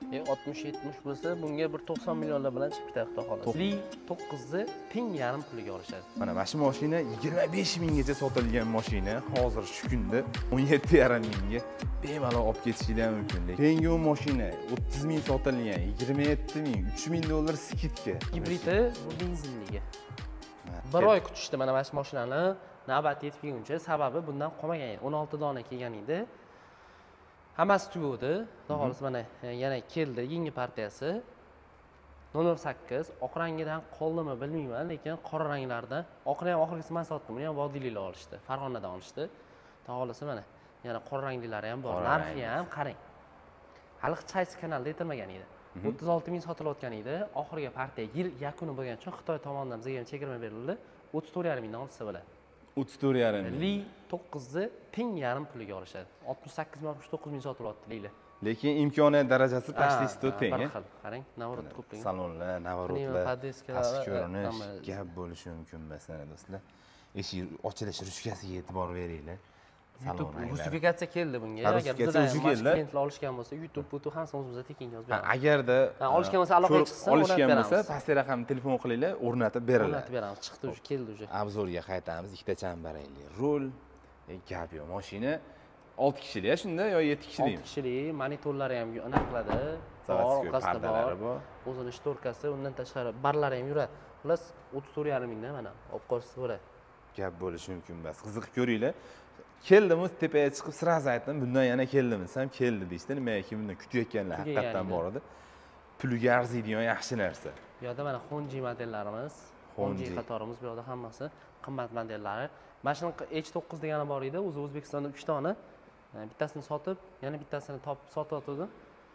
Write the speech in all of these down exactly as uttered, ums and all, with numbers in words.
E oltmish yetmish bo'lsa, bunga bir to'qson millionlar bilan chiqib ketadi, xudo xolasa. Li to'qqizni teng yarim puliga olishadi. Mana mana shu mashina yigirma besh minggacha sotilgan mashina, hozir shu kunda o'n yetti yarim mingga bemalol olib ketishingiz mumkin. Keyingi u mashina o'ttiz ming sotilgan, yigirma yetti ming, uch ming dollar skidka. Hibridi bu benzinliga. Bir oy kutishdi mana mana shu mashinani navbat yetguncha, sababi bundan qolmagan edi. o'n olti dona kelgan edi. Hammasi tugadi. Xudo xolasa mana yana keldi yangi partiyasi. nol sakkiz oq rangidan qoldimi bilmayman, lekin qora ranglardan. Oqni ham oxirgisi men sotdim, buni ham vodiyliklar olishdi, Farg'onadan olishdi. Xudo xolasa mana yana qora ranglilari ham bor. Narxi ham qarang. Hali Chaysi kanalda aytilmagan edi. o'ttiz olti ming sotilayotgan edi. Oxirgi partiya yil yakuni bo'lgani uchun Xitoy tomonidan bizga ham chegirma berildi. o'ttiz to'rt yarim mingdan olsa bo'ladi. o'ttiz to'rt yarim ming. Li to'qqizni teng yarim puliga olishadi. oltmish sakkiz ming oltmish to'qqiz ming sotilyapti Lilar. Lekin imkoniyat darajasi pastisi teng. Bir xil. Qarang, navorot ko'plik. Salonlar, navorotlar, pastki ko'rinish gap bo'lishi mumkin masalan do'stlar. Eshik ochilish ruchkasiga e'tibor beringlar. YouTube rusifikatsiya keldi bunga. Agar bizdan klientlar olishgan bo'lsa, YouTube, YouTube hamma o'zimizga tekinga yozib beramiz. Agarda olishgan bo'lsa, aloqa chiqsa, olishgan bo'lsa, pastki raqamni telefon qilinglar, o'rnatib beriladi. O'rnatib beramiz. Chiqdi уже, keldi уже. Obzorga qaytamiz. Ikkita chambarangli rul, gap yo'q. Mashina olti kishilik, shunda yo yetti kishilik? olti kishilik, monitorlari ham aniq qiladi. Orqasida bor. O'zini shtorkasi, undan tashqari barlari ham yuradi. Xullas o'ttiz to'rt yarim mingdan mana olib qo'ysa bo'ladi. Gap bo'lishi mumkin emas. Qiziqib ko'ringlar. Keldimiz tepaga chiqib sirazi aytdim, bundan yana keldimiz ham keldi deyishdi. Nimaga bundan kutayotganlar haqiqatan bor edi. Puliga arziydigan yaxshi narsa. Bu yerda mana Honji modellarimiz, Honji qatorimiz bu yerda hammasi qimmat modellari. Mana shu H to'qqiz degani bor edi, o'zi O'zbekistonda uch dona. Bittasini sotib, yana bittasini topib sotayotdi.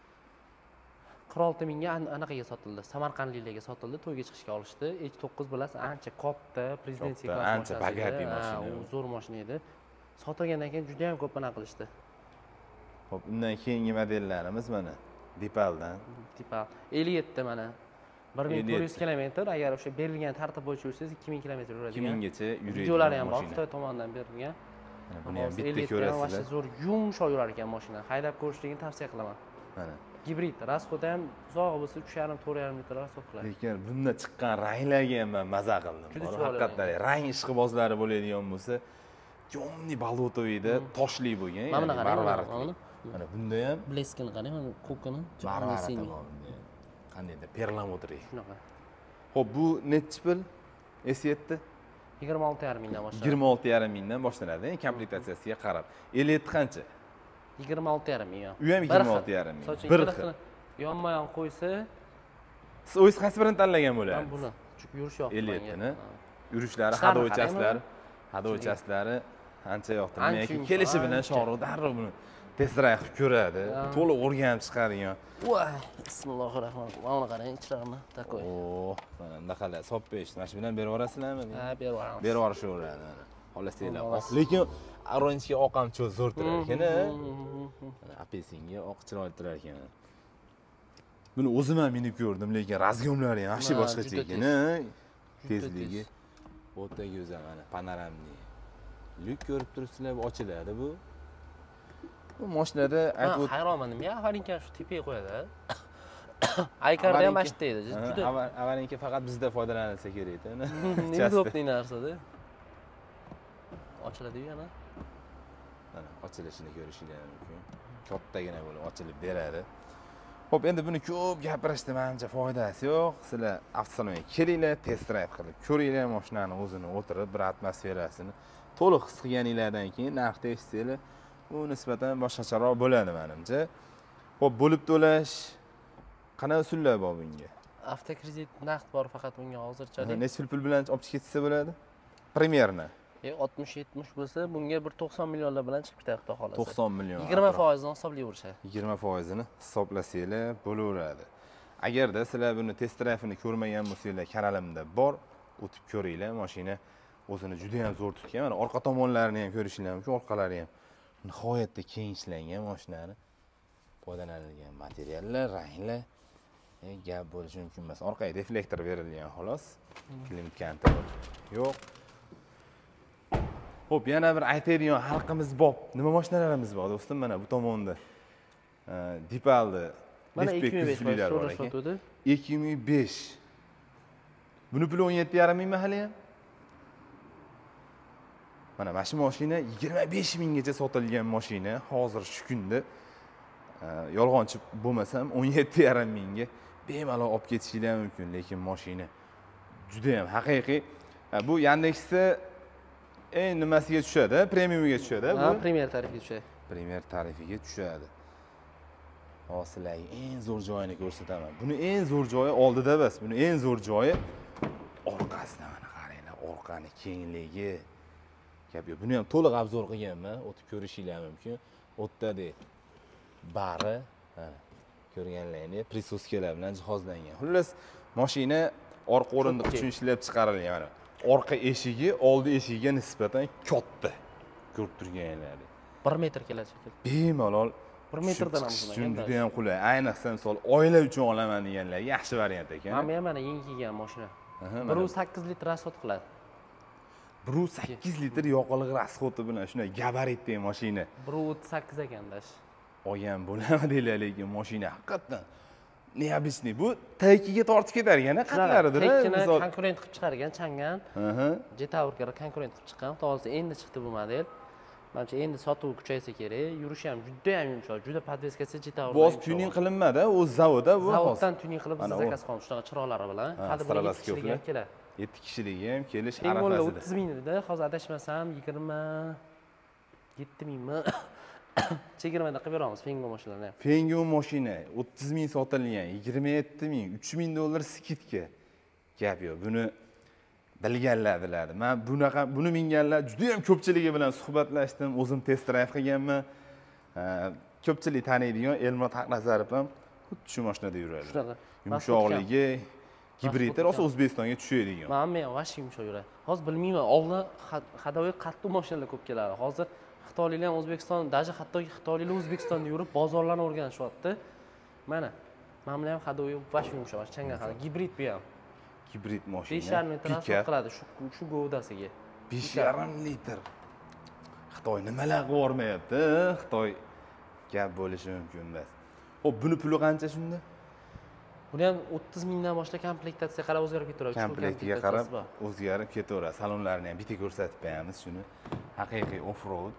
qirq olti mingga anaqaga sotildi. Samarqandliklarga sotildi, to'yga chiqishga olishdi. H to'qqiz bilasiz, ancha katta, prezidentlik klass ancha bagati mashina. U zo'r mashina edi. Sotilgandan keyin juda ham ko'p mana qilishdi. Xo'p, undan keyingi modellarimiz mana Dipaldan. Dipal ellik yetti mana bir ming to'rt yuz kilometr, agar o'sha berilgan tartib bo'yicha yursangiz ikki ming kilometr yuradi. ikki minggacha yuradi. Videolari ham bor, Xitoy tomonidan berilgan. Mana buni ham bitta ko'rasizlar. Zo'r yumshoq yurar ekan mashina. Haydab ko'rishligini tavsiya qilaman. Mana gibrid, rasxodi ham uzoq bo'lsa uch yarim to'rt yarim litr rasxod qiladi. Lekin bunda chiqqan ranglarga ham men maza qildim. Haqiqatdan rang ishqibozlari bo'ladigan bo'lsa, Jomni Balotoviyda toshli bo'lgan, ya'ni barvar. Mana bunda ham bleskini qarang, mana ko'kini, barvar bor. Qandaydir perlamutri. Shunaqa. Xo'p, bu nechi pul? S yetti yigirma olti yarim mingdan boshlanadi. yigirma olti yarim mingdan boshlanadi, komplektatsiyasiga qarab. ellik yetti qancha? yigirma olti yarim ming. U ham yigirma olti yarim ming. Bir xil. Yonma-yon qo'ysa, siz o'zingiz qaysi birini tanlagan bo'lasiz? Men buni. Chunki yurish yoqdi ellik yettini. Yurishlari, hado o'chaslari, hado o'chaslari ancha yoqdi. Meniki kelishi bilan Shohruh darrov buni test drive qilib ko'radi. To'liq o'rganib chiqadigan. Voy, bismillahirrohmanirrohim. Mana qarang, ichlarni takoy. Oh, mana bunaqalar soppesh. Mana shu bilan berib yuborasizlarmi? Ha, berib yuboramiz. Berib yuborishaveradi. Xolasanglar. Lekin oranjga oq ham cho'z zo'r turar ekan. Apelsinga oq chiroyli turar ekan. Buni o'zim ham minib ko'rdim, lekin razgomlari ham yaxshi boshqacha ekan. Tezligi o'ta go'zal mana panoramli. Lyuk ko'rib turibsizlar, ochiladi bu. Bu mashinada aytib hayronman, men avarinka shu tepaga qo'yadi. Aykarda ham ashta edi. Juda avarinka faqat bizda foydalanilsa kerak-da. Nima dopni narsada? Ochiladi-yu yana. Mana ochilishini ko'rishingiz mumkin. Kattagina bo'lib ochilib beradi. Xo'p, endi buni ko'p gapirishda menimcha foydasi yo'q. Sizlar avtosalonga kelinglar, test drive qilib ko'ringlar mashinani o'zini o'tirib, bir atmosferasini to'liq his qilganinglardan keyin narxni eshitsanglar, u nisbatan boshqacharoq bo'ladi menimcha. Xo'p, bo'lib to'lash qanaqa usullar bor bunga? Avtokredit naqd bor faqat bunga hozircha. Necha pul bilan olib ketsa bo'ladi? Primerni E oltmish yetmish bo'lsa, bunga bir to'qson millionlar bilan chiqib ketadi, xudo xolasa. to'qson million. yigirma foiz ni hisoblayverishadi. yigirma foiz ni hisoblasanglar bo'laveradi. Agarda sizlar buni test drive-ni ko'rmagan bo'lsanglar, kanalimda bor, o'tib ko'ringlar. Mashina o'zini juda ham zo'r tutgan. Mana orqa tomonlarini ham ko'rishinglar mumkin, orqalari ham nihoyatda keng ishlangan mashinani. Foydalanilgan materiallar, ranglar gap bo'lishi mumkin emas. Orqaga reflektor berilgan xolos. Klimat kontrol yo'q. Xo'p, yana bir aytadigan xalqimiz bor. Nima mashinalarimiz bor do'stim? Mana bu tomonda Dipalni Mana ikki ming besh kuzliklar bor so'rashib ekan. o'tdi. ikki ming besh. Buni puli o'n yetti yarim ming hali ham. Mana mana shu mashina yigirma besh minggacha sotilgan mashina. Hozir shu kunda yolg'onchi bo'lmasam o'n yetti yarim mingga bemalol olib ketishingiz mumkin, lekin mashina juda ham haqiqiy. Bu Yandexda eng nimasiga tushadi? Premiumiga tushadi bu. Ha, premier tarifiga tushadi. Premier tarifiga tushadi. Hozirlarga eng zo'r joyini ko'rsataman. Buni eng zo'r joyi oldida emas, buni eng zo'r joyi orqasida. Mana qaranglar, orqani kengligi. Gap yo'q. Buni ham to'liq obzor qilganman, o'tib ko'rishingiz mumkin. O'tdadi. Bari, ha, ko'rganlaringiz prisoskalar bilan jihozlangan. Xullas, mashina orqa o'rindiq uchun ishlab chiqarilgan. Mana orqa eshigi oldi eshigiga nisbatan katta. Ko'rib turganlaringiz. bir metr keladi shekilli. Bemalol bir metrdan ham bo'lmagan. Juda ham qulay. Ayniqsa misol oila uchun olaman deganlar yaxshi variant ekan. Mana ham mana yangi kelgan mashina. bir nuqta sakkiz litr rasxod qiladi. bir nuqta sakkiz litr yoqilg'i rasxodi bilan shunday gabaritli mashina. bir nuqta o'ttiz sakkiz ekanda. Olgan bo'laman deylar, lekin mashina haqiqatan neobычный. Bu taykiga tortib ketar ekan, qatlaridir. Taykini konkurent qilib chiqargan, changan. Jetaurga konkurent qilib chiqqan. To'g'risi endi chiqdi bu model. Menimcha endi sotuv kuchaysa kerak. Yurishi ham juda ham yumshoq, juda podveskasi Jetaur. Boz tuning qilinmadi, o'z zavodda bu. Zavoddan tuning qilib biz zakaz qilamiz shunaqa chiroqlari bilan. Qadimgi kishilar keladi. yetti kishilik ham kelish arafasida. o'ttiz ming edi, hozir adashmasam yigirma yetti mingmi? Chegirmada qilib beramiz Fengo mashinalarini ham. Fengo mashina o'ttiz ming sotilgan, yigirma yetti ming, uch ming dollar skidka. Gap yo'q. Buni bilganlar biladi. Men bunaqa buni minganlar juda ham ko'pchiligi bilan suhbatlashdim, o'zim test drive qilganman. Ko'pchilik taniydigan Elmurod Haqnazarov ham xuddi shu mashinada yuradi. Shunaqa. Yumshoqligi, gibridlar rosa O'zbekistonga tushadigan. Men men vash yumshoq yuradi. Hozir bilmayman, oldin hadoviy qattiq mashinalar ko'p keladi. Hozir Xitoyliklar ham O'zbekiston, даже hattoki Xitoyliklar O'zbekistonda yurib bozorlarni o'rganishyapti. Mana men bilan ham hadoviy vash yumshoq, changan hali gibrid bu ham. Gibrid mashina. besh yarim litr rasxod qiladi shu shu govdasiga. besh yarim litr. Xitoy nimalar qilib yormayapti? Xitoy gap bo'lishi mumkin emas. Xo'p, buni puli qancha shunda? Buni ham o'ttiz mingdan boshlab komplektatsiyaga qarab o'zgarib ketaveradi. Komplektiga qarab o'zgarib ketaveradi. Salonlarini ham bitta ko'rsatib beramiz shuni. Haqiqiy off-road.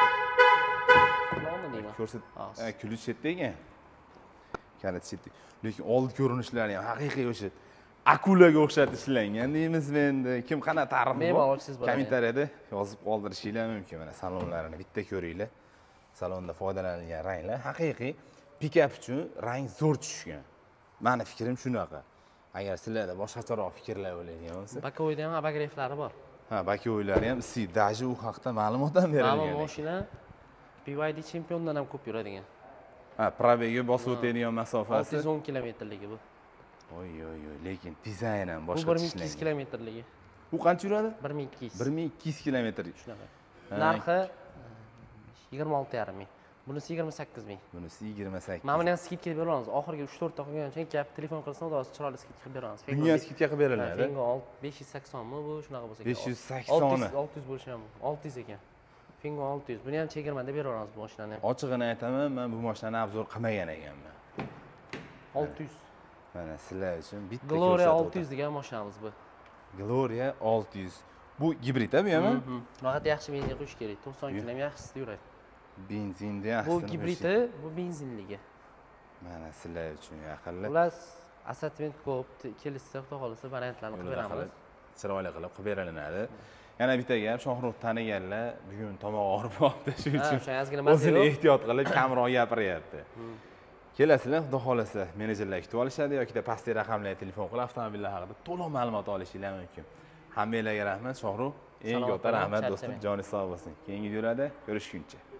Ko'rsat. Ha, kulish chetda ekan. Kalit chetda. Lekin old ko'rinishlari ham haqiqiy o'sha akulaga o'xshatib ishlangan deymizmi endi? Kim qanaqa ta'rifi bor? Kommentariyada yozib qoldirishingiz mumkin. Mana salonlarini bitta ko'ringlar. Salonda foydalanilgan ranglar haqiqiy pikap uchun rang zo'r tushgan. Meni fikrim shunaqa. Agar sizlarda boshqacharoq fikrlar o'ylaydigan bo'lsa, Bakovoyda ham abagreiflari bor. Ha, Bakovoylari ham si, даже u haqda ma'lumot ham berilgan. Mana mashina B Y D chempiondan ham ko'p yuradigan. Ha, probega bosib o'tadigan masofasi olti yuz o'n kilometrligi bu. Oy oy oy, lekin dizayn ham boshqa ishlangan. Bu bir ming ikki yuz kilometrligi. U qancha yuradi? bir ming ikki yuz. bir ming ikki yuz kilometr. Shunaqa. Narxi yigirma olti yarim ming. Bunisi yigirma sakkiz ming. Bunisi yigirma sakkiz. Mana buni ham skidka qilib beramiz. Oxirgi uch to'rt ta qilgancha gap telefon qilsam, o'zi chiroyli skidka qilib beramiz. Bunga ham skidka qilib beriladi. Fengo besh yuz sakson mi bu shunaqa bo'lsa kerak. besh yuz sakson. olti yuz bo'lishi ham mumkin. olti yuz ekan. Fengo olti yuz. Buni ham chegirmada beraveramiz bu mashinani. Ochig'ini aytaman, men bu mashinani obzor qilmagan ekanman. olti yuz. Mana sizlar uchun bitta Gloria olti yuz degan mashinamiz bu. Gloria olti yuz. Bu gibrid-a bu ham? Faqat yaxshi benzin quyish kerak. to'qson kilometr yaxshisi yuradi. Benzinda yaxshi. Bu gibridi, bu benzinligi. Mana sizlar uchun yaqinlar. Xullas, assortiment ko'p, kelishsa, xudo xolisa variantlarni qilib beramiz. Chiroyli qilib qilib berilinadi. Yana bitta gap, Shohrux taniganlar bugun tomog'i og'rib qoldi, shuning uchun o'zini ehtiyot qilib kamroq gapiryapti. Kelasizlar, xudo xolisa menejerlar kutib olishadi yoki pastki raqamlarga telefon qilib avtomobillar haqida to'liq ma'lumot olishingiz mumkin. Hammanglarga rahmat, Shohrux. Eng katta rahmat do'stim, joningiz sog' bo'lsin. Keyingi videolarda ko'rishguncha.